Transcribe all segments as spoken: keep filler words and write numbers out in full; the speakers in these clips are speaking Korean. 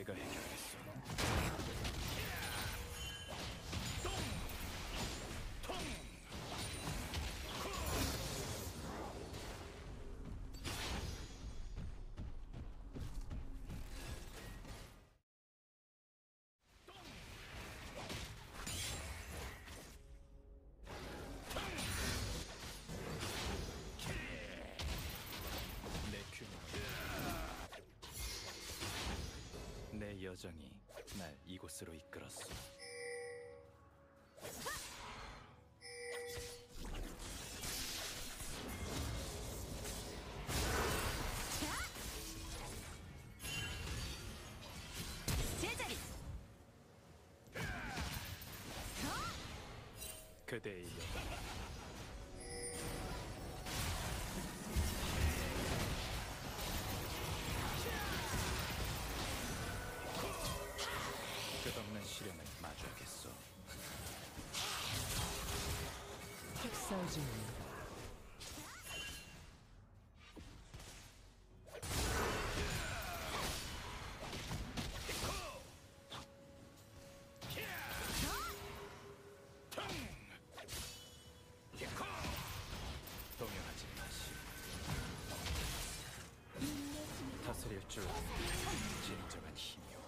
내가 해결하겠어. 내 여정이 날 이곳으로 이끌었어. 제자리. 그대의 여정. 끝없는 시련을 마주하겠어. 학살 중입니다. 동요하지 마시. 다스릴 줄 아는 진정한 힘이요.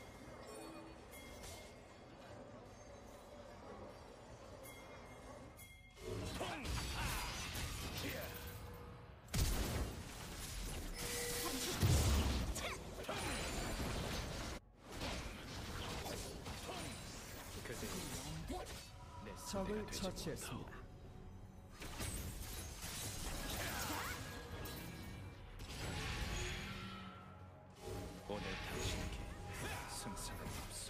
적을 처치했습니다. 오늘 당신에게 승산은 없어.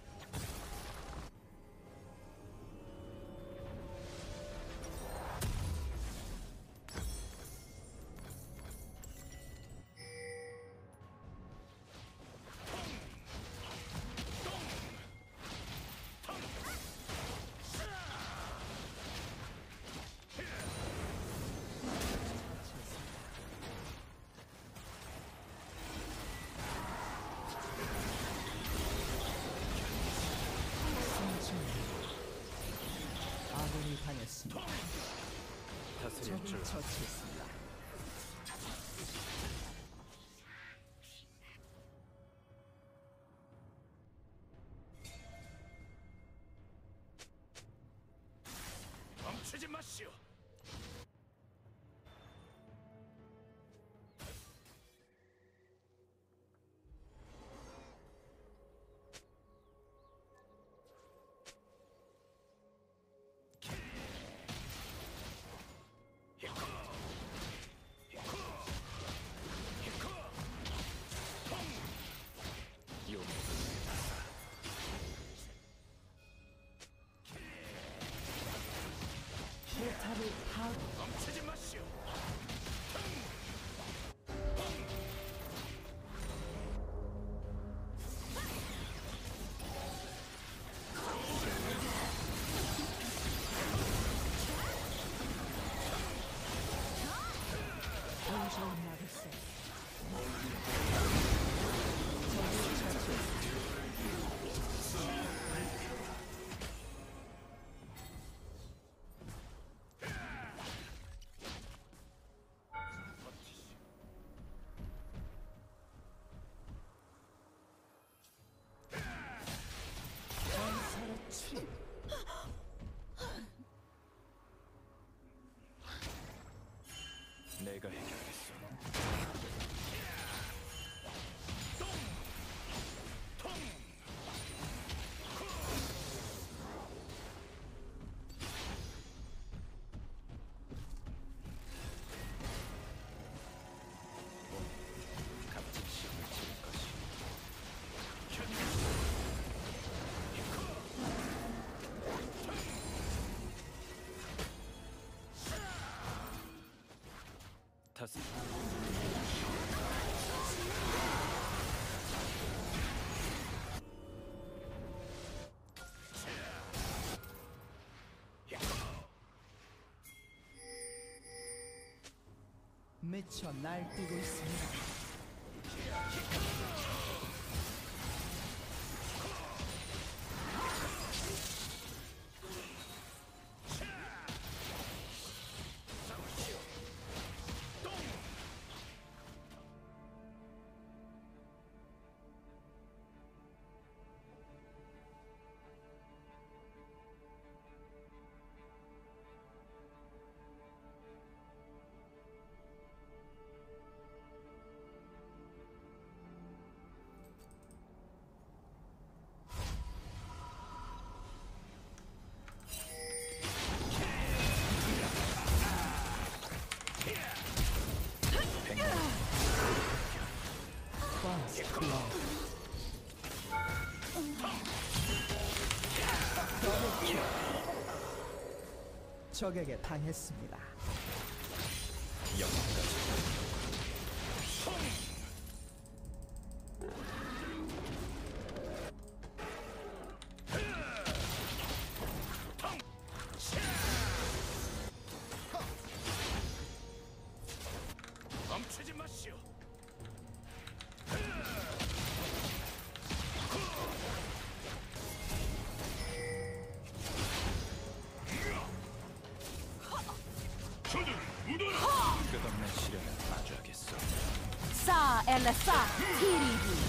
아군이 당했습니다. 다스릴 줄 적을 처치했습니다. 멈추지 마시오. 포탑을 파괴. 멈추지 마시오. 본전 나르세. 적을 처치했습니다. 전설의 치. 내가 해결하겠어. 값진 시험을 치를 것이. 다스. 미쳐 날뛰고 있습니다. 적에게 당했습니다. 영까지 멈추지 마시오. 끝없는 시련을 마주하겠소. 사 엘레사 티리디.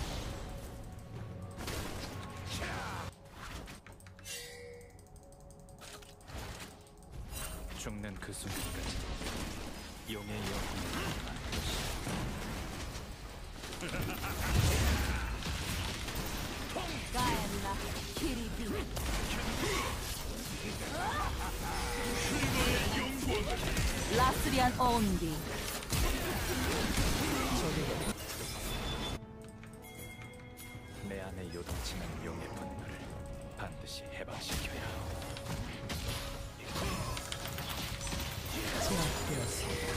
죽는 그 순간까지 용의 영혼을 만들 가엘라 티리디. 라스리안 온디. 내 안에 요동치는 용의 분노를 반드시 해방시켜야 하오. 제압되었습니다.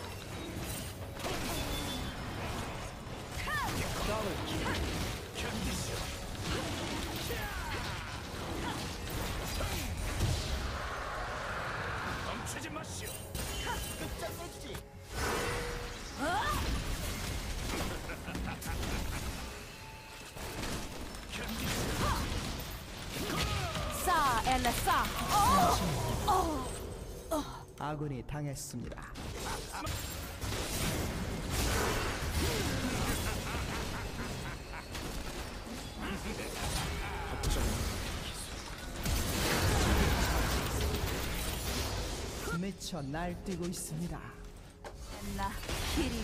멈추지 마시오. 사 엘레사. 아군이 당했습니다. 미쳐 날뛰고 있습니다. 엔나 티리디.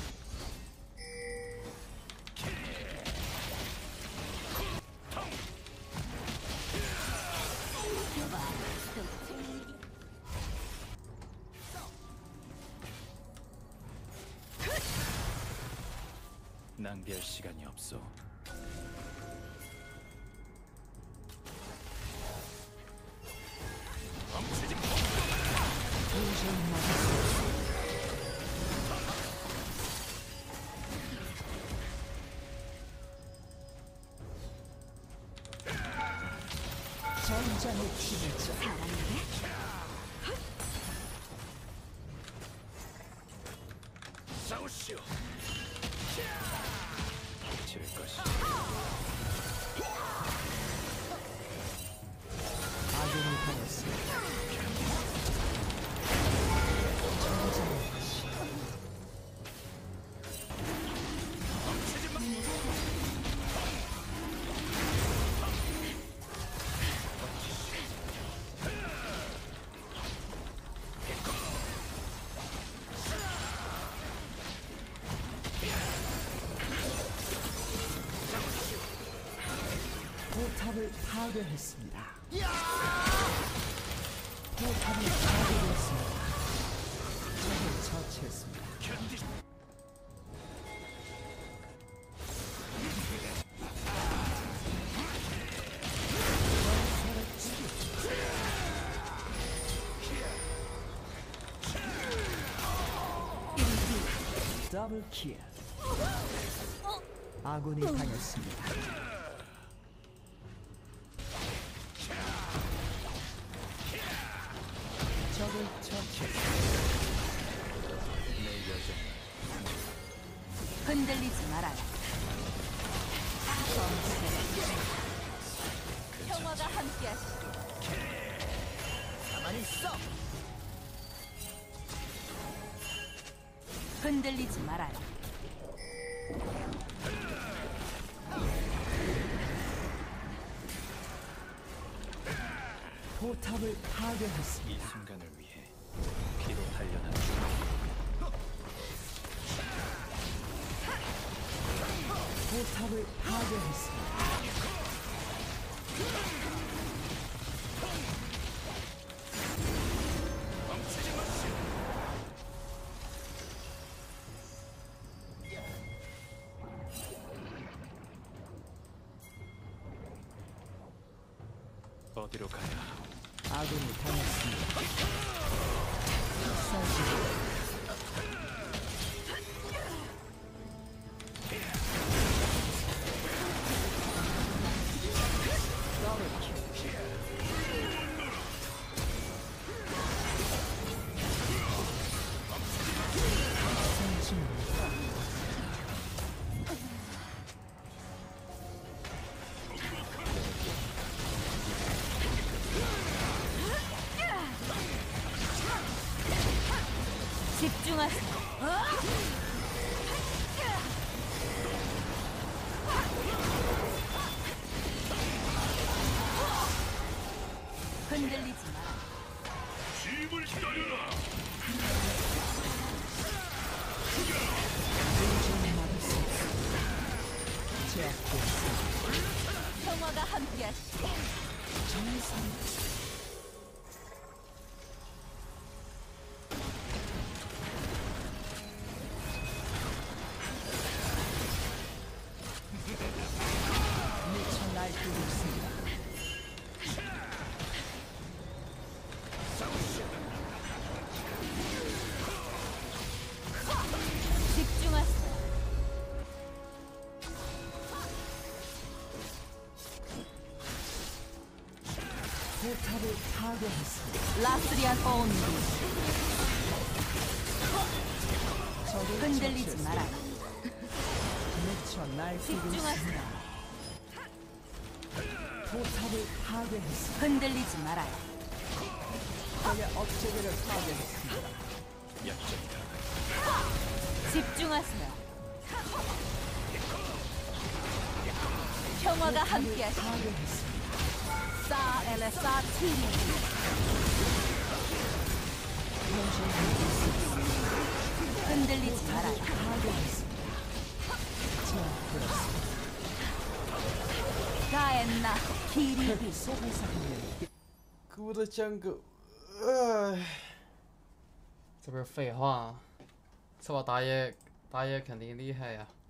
낭비할 시간이 없소. 멈추지 마. 도저히 막을 수 없습니다. 전장의 피해자 싸우시오. 치를 것이. 아군이 당했습니다. 포탑을 파괴했습니다. 포탑이 파괴되었습니다. 적을 처치했습니다. 더블 킬. 아군이 당했습니다. 적을 처치했습니다. 내 여정 흔들리지 말아요. 평화가 함께하시길. 가만히 있어. 흔들리지 말아요. 포탑을 이 파괴했습니다. 순간을 위해 피로 단련한 포탑을 파괴했습니다. 어디로 가야 하오? 아군이 당했습니다. 쌀 집중하세요. 흔들리지 마라. 힘을 따르라. 평화가 함께하시고. 미쳐 날뛰고 있습니다. 집중하세요. 포탑을 파괴했습니다. 라스리안 온디. 적을 흔들리지 처치했습니다. 말아요. 미쳐 날뛰고 집중하세요. 있습니다. 포탑을 파괴했습니다. 흔들리지 말아요. 적의 업체계를 파괴했습니다. 약점이다. 집중하세요. 평화가 함께하시고. 파괴했습니다. 사 엘에사 티리. 흔들리지 말아요. 파괴했습니다. 제압되었습니다. 가엔나 키리비. 哥的江狗，哎，这不是废话，这把打野打野肯定厉害呀、啊。